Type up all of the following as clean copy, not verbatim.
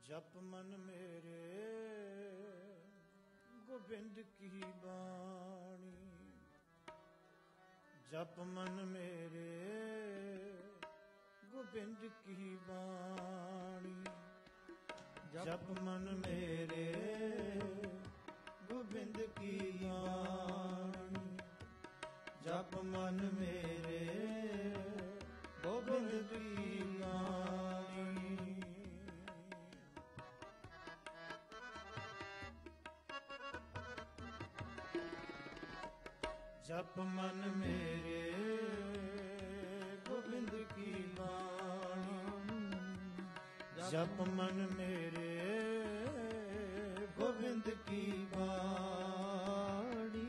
जप मन मेरे गोबिंद की बाणी, जप मन मेरे गोबिंद की बाणी, जप मन मेरे गोबिंद की बाणी, जप मन मेरे गोबिंद की बाणी। जप मन मेरे गोबिंद की बाणी, जप मन मेरे गोबिंद की बाणी,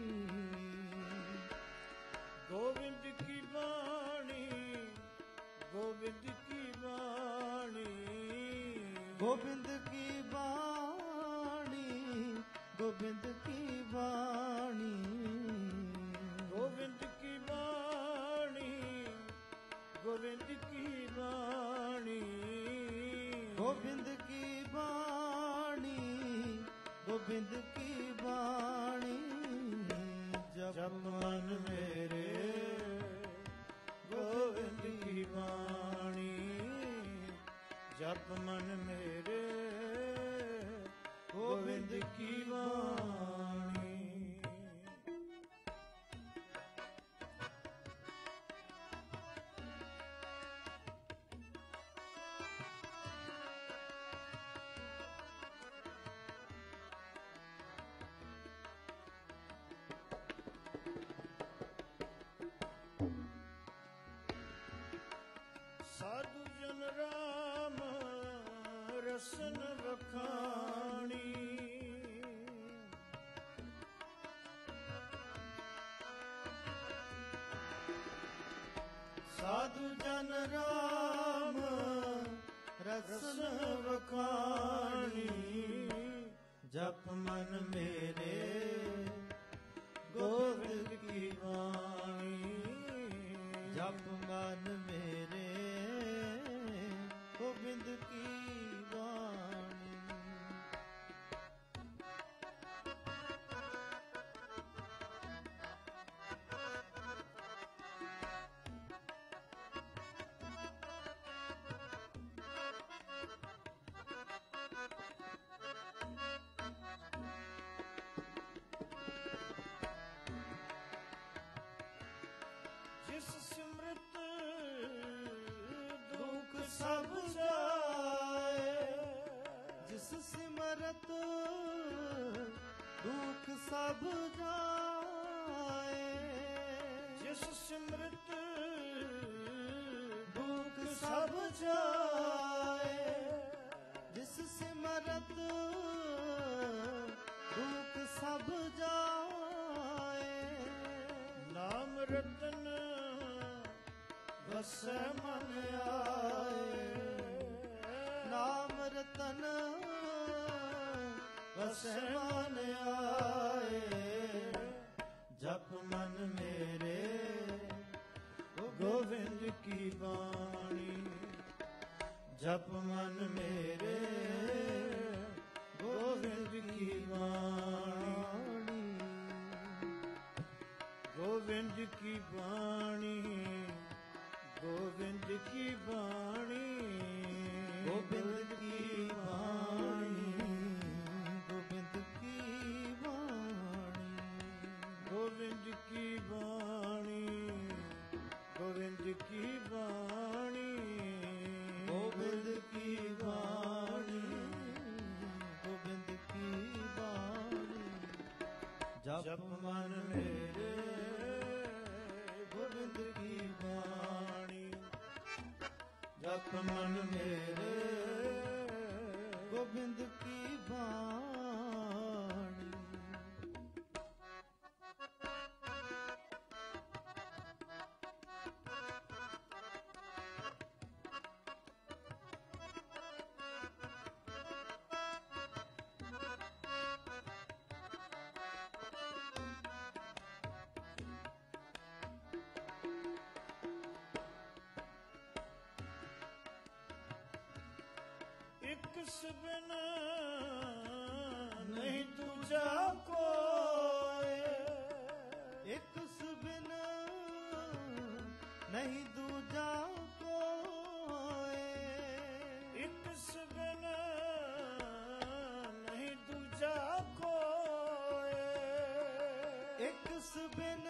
गोविंद की बाणी, गोविंद की बाणी, गोविंद की बाणी, गोविंद की बाणी, गोविंद की बाणी, गोविंद की बाणी, गोविंद की बाणी, गोविंद की बाणी। जप मन मेरे गोविंद की बाणी, जप मन मेरे गोविंद की बाणी। साधु जन राम रसन वखाणी, साधु जन राम रसन वखाणी, जप मन मेरे गोविंद की वाणी, जप मन मेरे गोविंद की वाणी। जिस सिमरत दुख सब जाए, जिस सिमरत दुख सब जाए, जिस सिमरत दुख सब जाए, जिस सिमरत दुख सब जाए, नाम रतन वसै मन आए, नाम रतन वसै मन आए। जप मन मेरे गोविंद की बाणी, जप मन मेरे गोविंद की बाणी, गोविंद की बाणी, गोविंद की बाणी, गोविंद की बाणी, गोविंद की बाणी, गोविंद की बाणी, गोविंद की बाणी, गोविंद की बाणी, गोविंद की बाणी। जप मन मेरे गोविंद की बाणी, जप मन मेरे गोविंद की बाणी। एक किस बिन नहीं दूजा कोई, एक बिन नहीं दूजा कोई, एक बिन नहीं दूजा कोई, एक बिन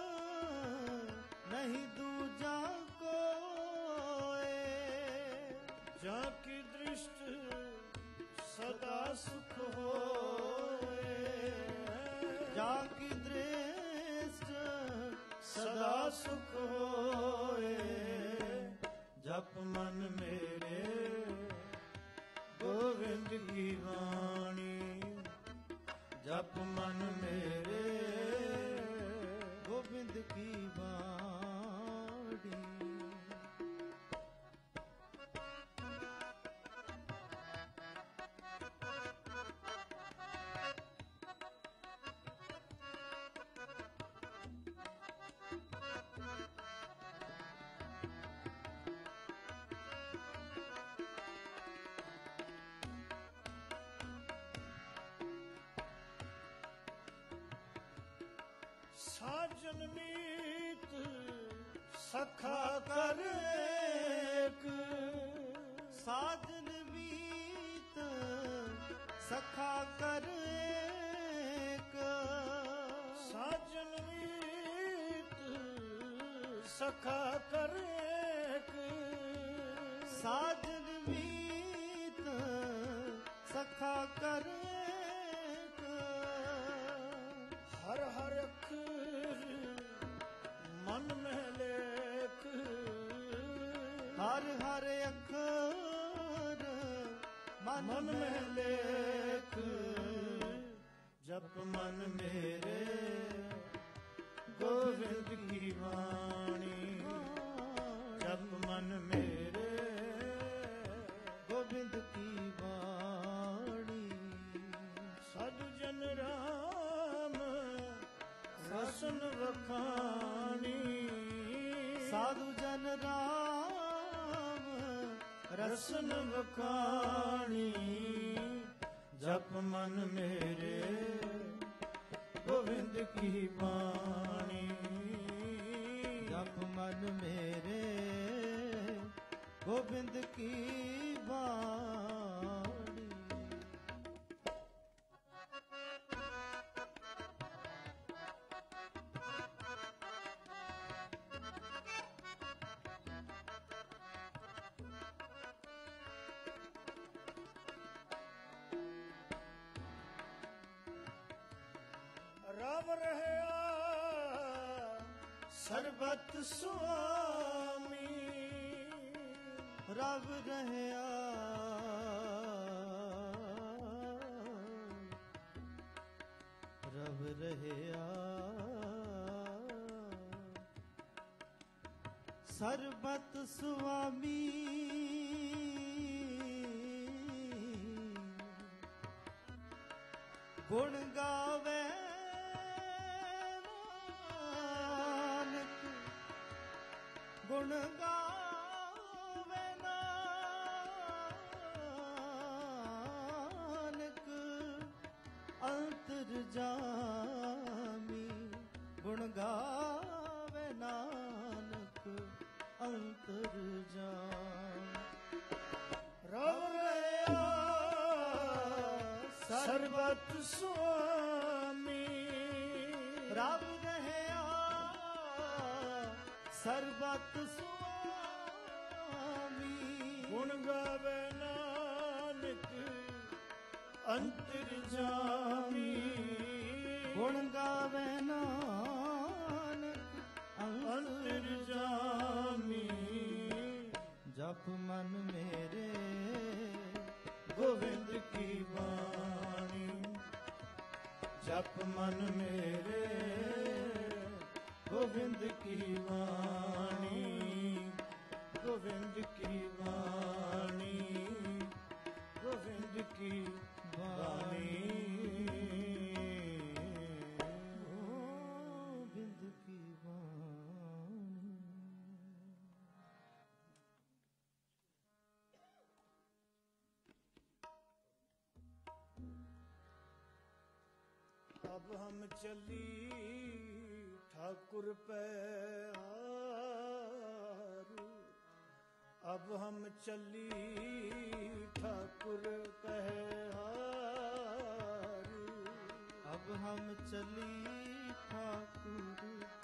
नहीं दूजा कोई, जाकी दृष्टि सदा सुख होए, जाकी दृष्टि सदा सुख होए, जप मन मेरे गोविंद की वाणी, जप मन मेरे गोविंद की वाणी। साजन मीत सखा कर एक, साजन मीत सखा कर एक, साजन मीत सखा कर एक, साजन मीत सखा कर एक, हर हर अखर मन में लेख, हर हर अखर मन में लेख, जप मन मेरे गोविंद की वाणी, जप मन मेरे गोविंद की वाणी। साधु जन राम रसन वखाणी, साधु जन राम रसन वखाणी, जप मन मेरे गोविंद की वाणी, जप मन मेरे गोविंद की वाणी। रव रहया ਸਰਬਤ ਸੁਆਮੀ, रव रहया रव रहया ਸਰਬਤ ਸੁਆਮੀ, ਗੁਣ ਗਾਵੇ ਗੁਣ ਗਾਵੇ ਨਾਨਕ ਅੰਤਰ ਜਾਮੀ, ਗੁਣ ਗਾਵੇ ਨਾਨਕ ਅੰਤਰ ਜਾਮੀ। ਰਵ ਰਹਿਆ ਸਰਬਤ ਸੁਆਮੀ, ਰਬ ਰਹਿਆ ਸਰਬਤ ਸੁਆਮੀ, ਗੁਣ ਗਾਵੇ ਨਾਨਕ ਅੰਤਰ ਜਾਮੀ, ਗੁਣ ਗਾਵੇ ਨਾਨਕ ਅੰਤਰ ਜਾਮੀ, ਜਪ ਮਨ ਮੇਰੇ ਗੋਬਿੰਦ ਕੀ ਬਾਣੀ, ਜਪ ਮਨ ਮੇਰੇ ਗੋਬਿੰਦ ਕੀ ਬਾਣੀ, ਗੋਬਿੰਦ ਕੀ ਬਾਣੀ, ਗੋਬਿੰਦ ਕੀ ਬਾਣੀ। ਗੋਬਿੰਦ ਕੀ ਬਾਣੀ। अब हम चली ठाकुर पैहार, अब हम चली ठाकुर पैहार, अब हम चली ठाकुर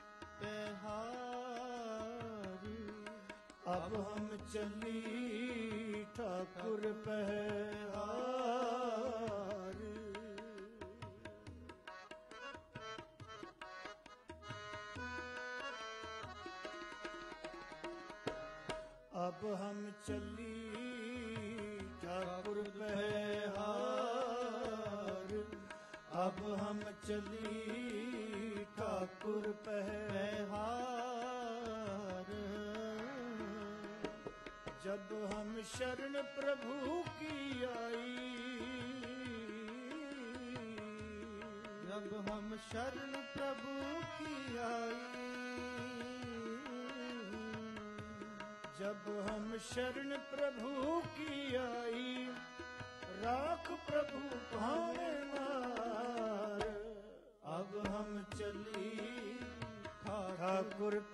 पैहार, अब हम चली ठाकुर पैहार। अब हम चली ठाकुर पैहार, अब हम चली ठाकुर पैहार। जब हम शरण प्रभु की आई, जब हम शरण प्रभु की आई, जब हम शरण प्रभु की आई, राख प्रभु भाने मार। अब हम चली ठाकुर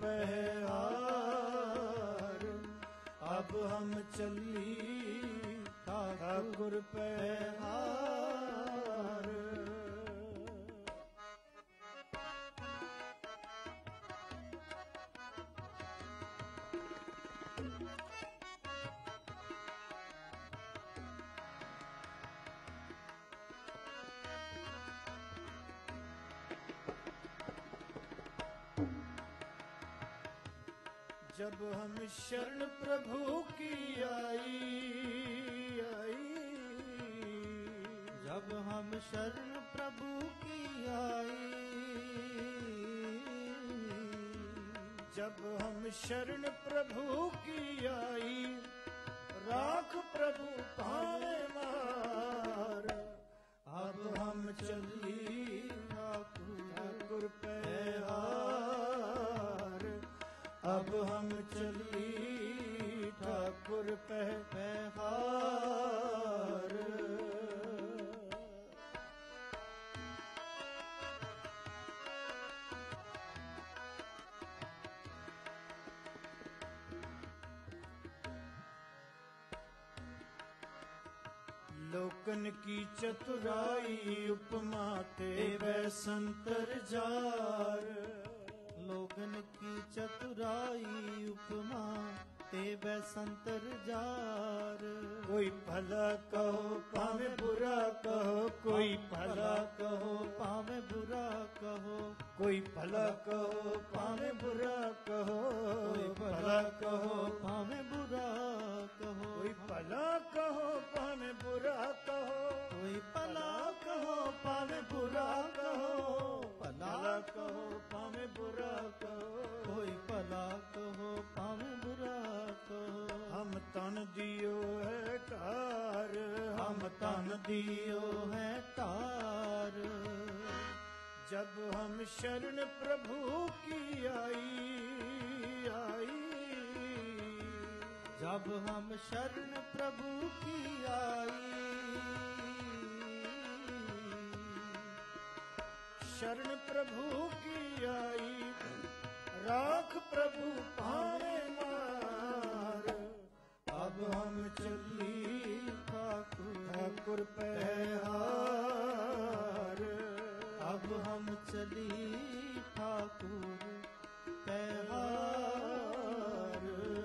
पैहार, अब हम चली ठाकुर पैहार। जब हम शरण प्रभु की आई, जब हम शरण प्रभु की आई, जब हम शरण प्रभु की आई, राख प्रभु भाने मार। अब हम चली ठाकुर पैहार, अब हम चली ठाकुर पैहार। लोकन की चतुराई उपमा ते संतर जार, लोगन की चतुराई उपमा ते संतर जार। कोई भला कहो पावे बुरा कहो, कोई भला कहो पावे बुरा कहो, कोई भला कहो पावे बुरा कहो, कोई भला कहो पावे बुरा कहो, कोई भला कहो पावे बुरा कहो, कोई भला कहो पावे बुरा कहो, भला कहो पावे बुरा कहो, कोई भला कहो पावे बुरा कहो। हम तन दियो है कार, हम तन दियो है तार। जब हम शरण प्रभु की आई, जब हम शरण प्रभु की आई, शरण प्रभु की आई, राख प्रभु भाने मार। अब हम चली ठाकुर पैहार, अब हम चली ठाकुर पैहार।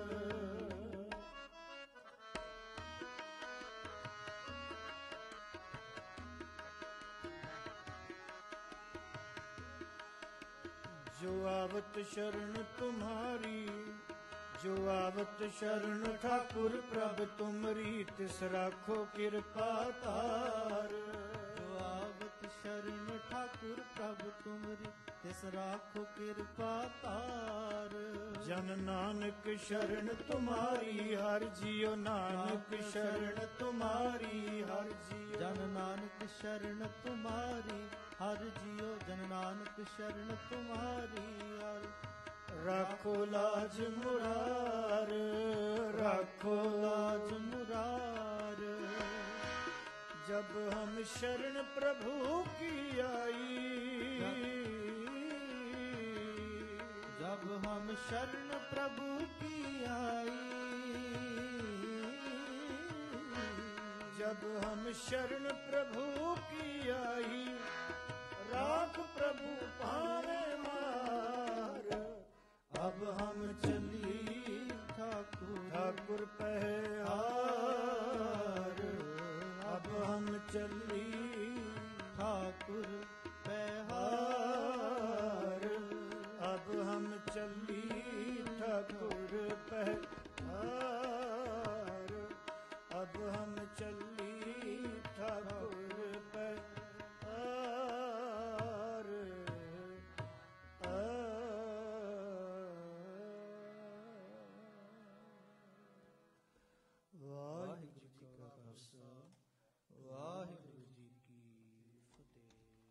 जो आवत शरण तुम्हारी, जो आवत शरण ठाकुर प्रभ तुमरी, तिस राखो कृपा तार। जो आवत शरण ठाकुर प्रभ तुमरी, तिस राखो कृपा तार। जन नानक शरण तुम्हारी, हर जियो नानक शरण तुम्हारी, हर जियो जन नानक शरण तुम्हारी, हर जियो जन नानक शरण तुम्हारी हर। राखो लाज मुरार, राखो लाज मुरार। जब हम शरण प्रभु की आई, जब हम शरण प्रभु की आई, जब हम शरण प्रभु की आई, राख प्रभु पावे मार। अब हम चली ठाकुर ठाकुर पहार, अब हम चली ठाकुर पहार, अब हम चली ठाकुर पहार, अब हम चली ठाकुर पहार। वाहिगुरु जी का खालसा, वाहिगुरु जी की फतेह।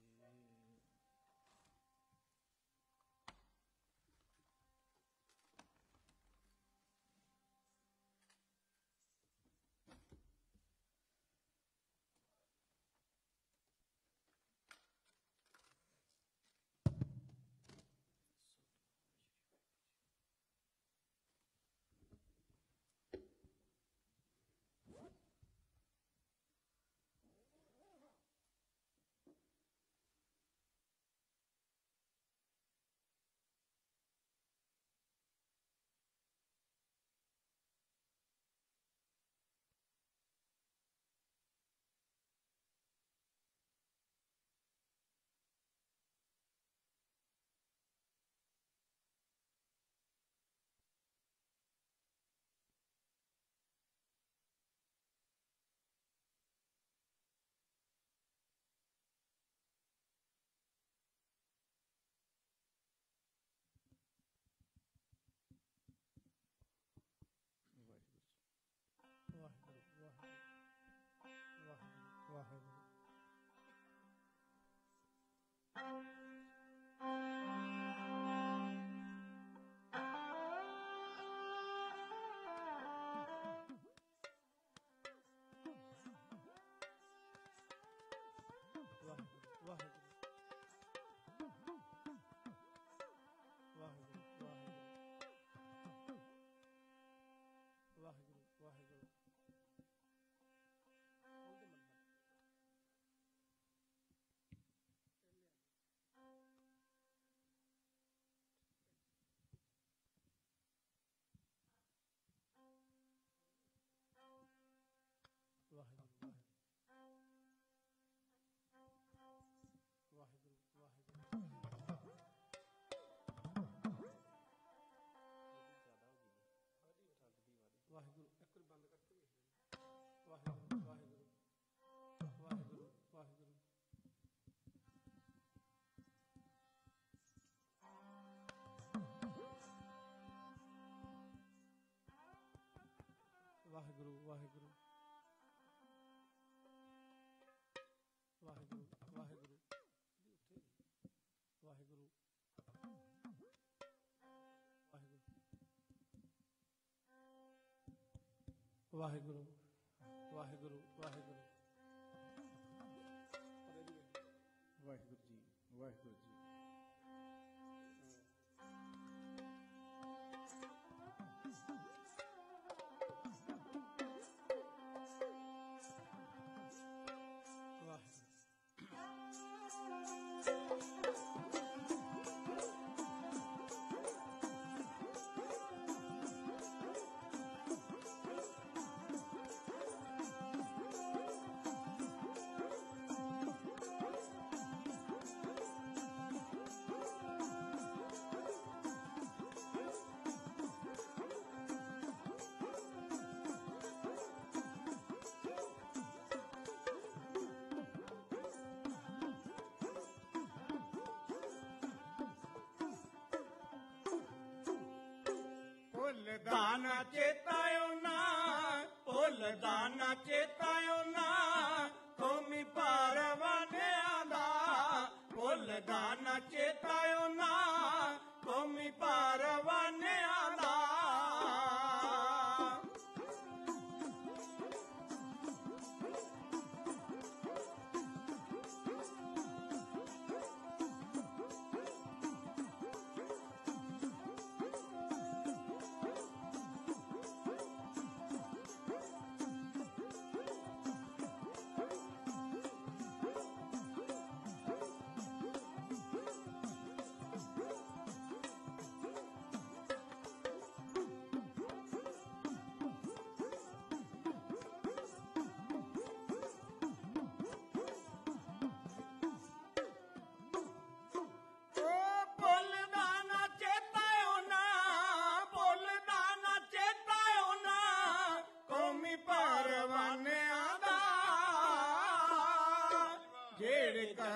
ਵਾਹਿਗੁਰੂ ਵਾਹਿਗੁਰੂ ਵਾਹਿਗੁਰੂ ਵਾਹਿਗੁਰੂ ਵਾਹਿਗੁਰੂ ਵਾਹਿਗੁਰੂ ਵਾਹਿਗੁਰੂ ਵਾਹਿਗੁਰੂ ਵਾਹਿਗੁਰੂ ਜੀ ਵਾਹਿਗੁਰੂ ਜੀ। ਦਾਨਾ ਚੇਤਾਇਓ ਨਾ, ਭੁੱਲ ਦਾਨਾ ਚੇਤਾਇਓ ਨਾ, ਕੌਮੀ ਪਰਵਾਨਿਆਂ ਦਾ। ਭੁੱਲ ਦਾਨਾ ਚੇਤਾਇਓ ਨਾ, ਕੌਮੀ ਪਰਵਾਨਿਆਂ ਦਾ।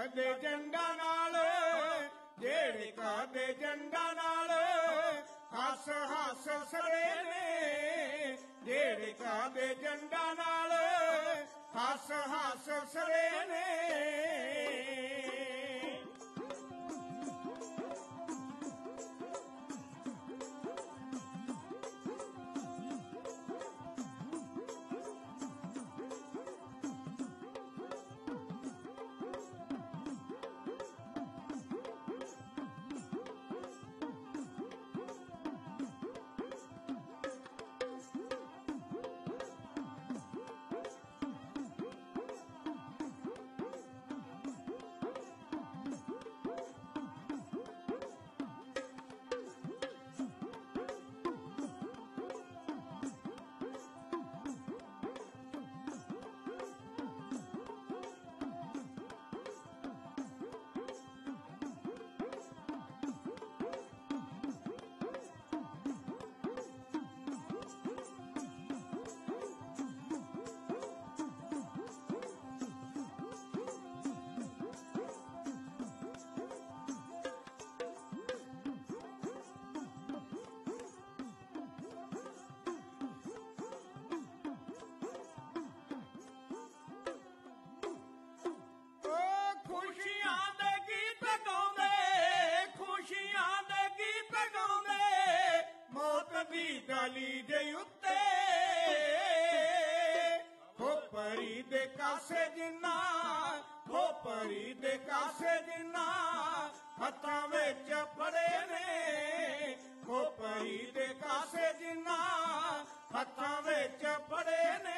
ਕਦੇ ਜੰਡਾਂ ਨਾਲ, ਜਿਹੜੇ ਕਦੇ ਜੰਡਾਂ ਨਾਲ ਹੱਸ ਹੱਸ ਸੜੇ ਨੇ, ਜਿਹੜੇ ਕਦੇ ਜੰਡਾਂ ਨਾਲ ਹੱਸ ਹੱਸ ਸੜੇ ਨੇ। ਡਾਲੀ ਦੇ ਉੱਤੇ ਹੋ ਪਰੀ ਦੇ ਕਾਸੇ ਜਿੰਨਾ, ਹੋ ਪਰੀ ਦੇ ਕਾਸੇ ਜਿੰਨਾ ਹੱਥਾਂ ਵਿੱਚ ਫੜੇ ਨੇ, ਹੋ ਪਰੀ ਦੇ ਕਾਸੇ ਜਿੰਨਾ ਹੱਥਾਂ ਵਿੱਚ ਫੜੇ ਨੇ।